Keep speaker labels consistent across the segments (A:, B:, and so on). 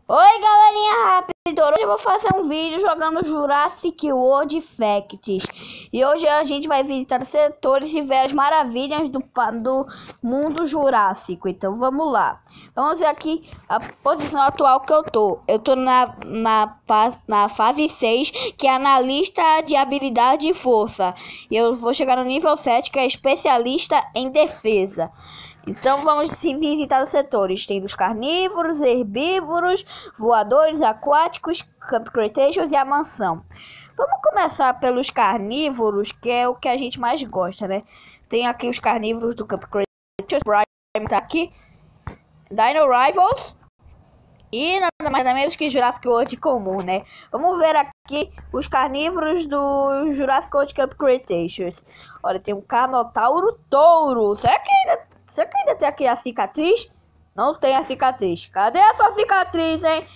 A: Oi galerinha, rápido! Hoje eu vou fazer um vídeo jogando Jurassic World Facts. E hoje a gente vai visitar os setores e ver as maravilhas do mundo jurássico. Então vamos lá. Vamos ver aqui a posição atual que eu tô. Eu tô na fase 6, que é analista de habilidade e força. E eu vou chegar no nível 7, que é especialista em defesa. Então vamos visitar os setores. Tem os carnívoros, herbívoros, voadores, aquáticos, Camp Cretaceous e a mansão. Vamos começar pelos carnívoros, que é o que a gente mais gosta, né? Tem aqui os carnívoros do Camp Cretaceous, Prime tá aqui, Dino Rivals e nada mais nada menos que Jurassic World comum, né? Vamos ver aqui os carnívoros do Jurassic World Camp Cretaceous. Olha, tem um Carnotauro Touro. Será que ainda tem aqui a cicatriz? Não tem a cicatriz. Cadê essa cicatriz, hein?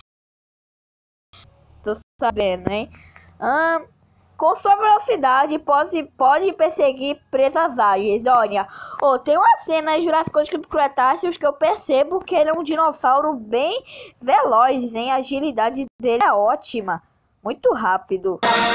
A: Tô sabendo, hein? Com sua velocidade, pode perseguir presas ágeis. Olha, tem uma cena em Jurassic World Cretaceous que eu percebo que ele é um dinossauro bem veloz, hein? A agilidade dele é ótima. Muito rápido.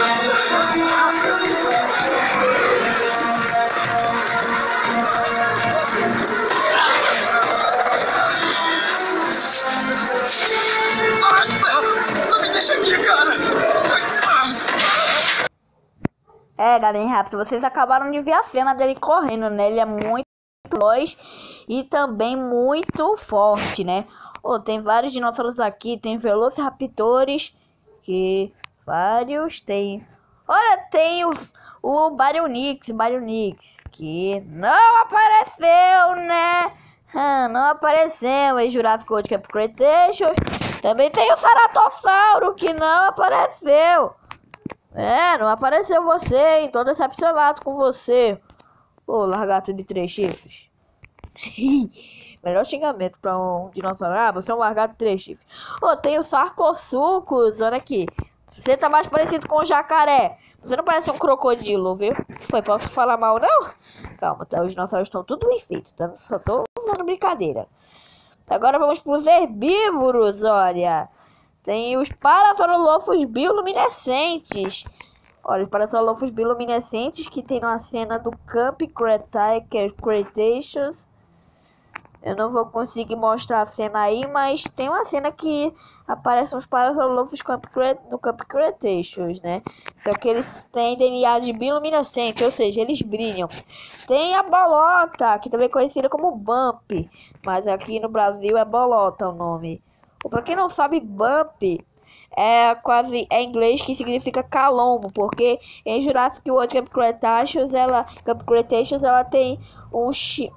A: Galera, rápido, vocês acabaram de ver a cena dele correndo, né? Ele é muito veloz e também muito forte, né? Tem vários dinossauros aqui, tem velociraptores, que vários tem. Olha, tem o Baryonyx, que não apareceu, né? Não apareceu em Jurassic World Camp Cretaceous. Também tem o Ceratossauro, que não apareceu. Não apareceu você, hein? Tô decepcionado com você. Largato de 3 chifres. Melhor xingamento pra um dinossauro. Você é um largato de 3 chifres. Tem o Sarcosuchus, olha aqui. Você tá mais parecido com um jacaré. Você não parece um crocodilo, viu? Posso falar mal, não? Calma, tá? Os dinossauros estão tudo bem feitos, tá? Só tô dando brincadeira. Agora vamos pros herbívoros, olha. Tem os Parasaurolophus bioluminescentes. Olha, os Parasaurolophus bioluminescentes que tem uma cena do Camp Cretaceous. Eu não vou conseguir mostrar a cena aí, mas tem uma cena que aparecem os Parasaurolophus no Camp Cretaceous, né? Só que eles têm DNA de bioluminescente, ou seja, eles brilham. Tem a bolota, que também é conhecida como Bump, mas aqui no Brasil é bolota o nome. Pra quem não sabe, Bump é inglês, que significa calombo, porque em Jurassic World Camp Cretaceous ela tem um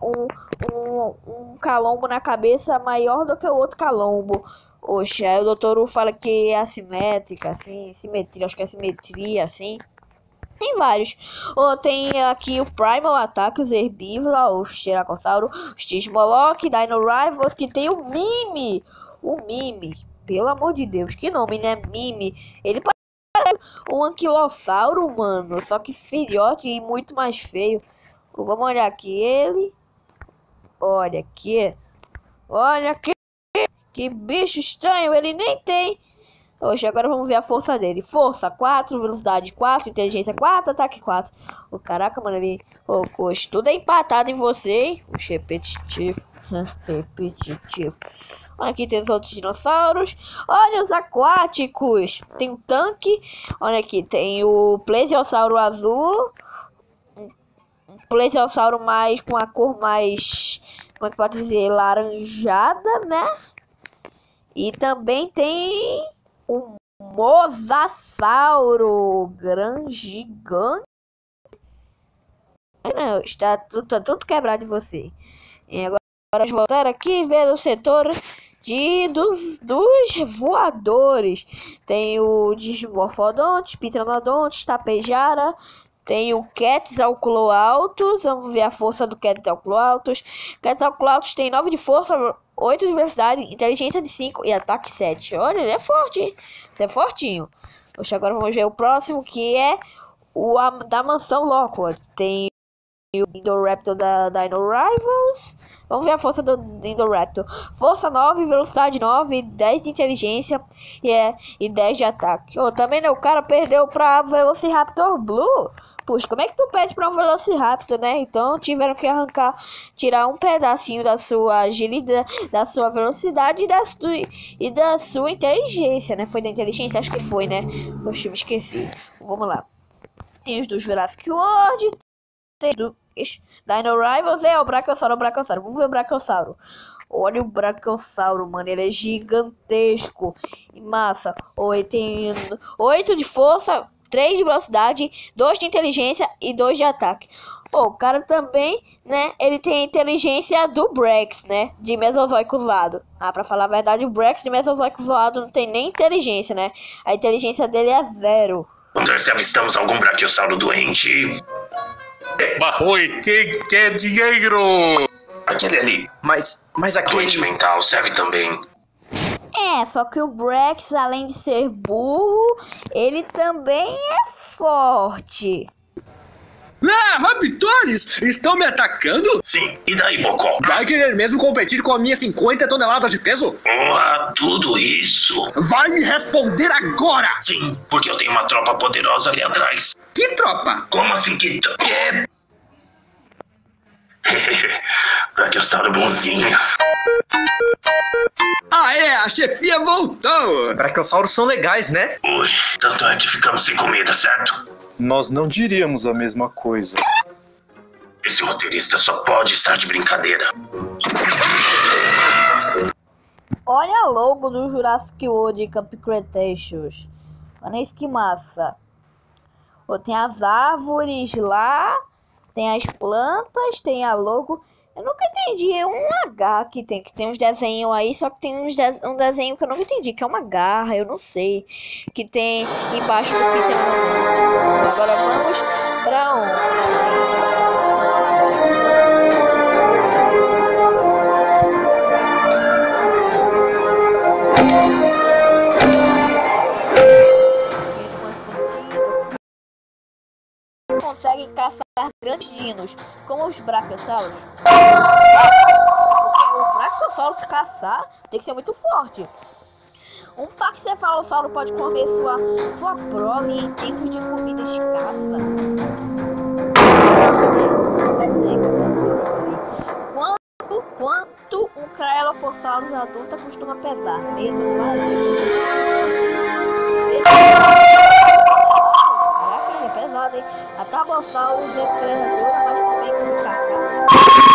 A: calombo na cabeça maior do que o outro calombo. Aí o doutor fala que é assimétrica, assim, simetria, acho que é simetria, assim. Tem vários. Tem aqui o Primal Attack, os herbívoros, o Steracossauro, o Stishmolok, Dino Rivals, que tem o Mime. O Mime, pelo amor de Deus, que nome, né? Mime. Ele parece um anquilossauro, mano. Só que filhote e muito mais feio. Vamos olhar aqui ele. Olha aqui. Olha aqui. Que bicho estranho. Ele nem tem. Agora vamos ver a força dele. Força 4, velocidade 4, inteligência 4, ataque 4. Caraca, mano, ele... tudo é empatado em você, hein? Repetitivo. Repetitivo. Olha aqui, tem os outros dinossauros. Olha os aquáticos. Tem um tanque. Olha aqui, tem o plesiosauro azul. Um plesiosauro mais com a cor mais... como é que pode dizer? Laranjada, né? E também tem o Mosasauro grande, gigante. Não, tá tudo quebrado de você. E agora vamos voltar aqui e ver o setor dos voadores. Tem o Dismorphodontes, Pteranodontes, Tapejara. Tem o Quetzalcoatlus. Vamos ver a força do Quetzalcoatlus. Quetzalcoatlus tem 9 de força, 8 de velocidade, inteligência de 5 e ataque 7. Olha, ele é forte, hein? Isso é fortinho. Agora vamos ver o próximo, que é o da mansão Lockwood. Tem o Indoraptor da Dino Rivals. Vamos ver a força do Indoraptor. Força 9, velocidade 9, 10 de inteligência e 10 de ataque. Também né, o cara perdeu pra Velociraptor Blue. Puxa, como é que tu pede pra um Velociraptor, né? Então tiveram que tirar um pedacinho da sua agilidade, da sua velocidade e da sua inteligência, né? Foi da inteligência? Acho que foi, né? Poxa, me esqueci. Vamos lá. Tem os do Jurassic World. Tem do Dino Rivals. O Brachiosauro. Vamos ver o Brachiosauro. Olha o Brachiosauro, mano. Ele é gigantesco e massa. Ele tem 8 de força, 3 de velocidade, 2 de inteligência e 2 de ataque. O cara também, né? Ele tem a inteligência do Brax, né? De Mesozoico usado. Pra falar a verdade, o Brax de Mesozoico usado não tem nem inteligência, né? A inteligência dele é 0.
B: Se avistamos algum Brachiosauro doente...
C: Oi, quem quer dinheiro?
B: Aquele ali.
C: Mas aquele...
B: Doente mental serve também.
A: Só que o Brax, além de ser burro, ele também é forte.
D: Raptores! Estão me atacando?
B: Sim, e daí, Bocó?
D: Vai querer mesmo competir com a minha 50 toneladas de peso?
B: Porra, tudo isso?
D: Vai me responder agora!
B: Sim, porque eu tenho uma tropa poderosa ali atrás.
D: Que tropa?
B: Como assim que... Brachiosauro bonzinho.
D: A chefia voltou!
C: Brachiosauros são legais, né?
B: Ui, tanto é que ficamos sem comida, certo?
E: Nós não diríamos a mesma coisa.
B: Esse roteirista só pode estar de brincadeira.
A: Olha a logo do Jurassic World Camp Cretaceous. Olha isso que massa. Tem as árvores lá, tem as plantas, tem a logo. Eu nunca entendi, é um H que tem uns desenhos aí, só que tem um desenho que eu nunca entendi, que é uma garra, eu não sei. Que tem embaixo do que tem um... Agora vamos pra onde? Conseguem caçar grandes dinos, como os brachiosauros. Porque o brachiosauro caçar tem que ser muito forte. Um paxcefalossauro pode comer sua prole em tempos de comida escassa. Quanto um Cryolophosaurus adulto costuma pesar? Mesmo lá. Caraca, ele é pesado, hein? A Tabossaurus é predadora, mas também com caca.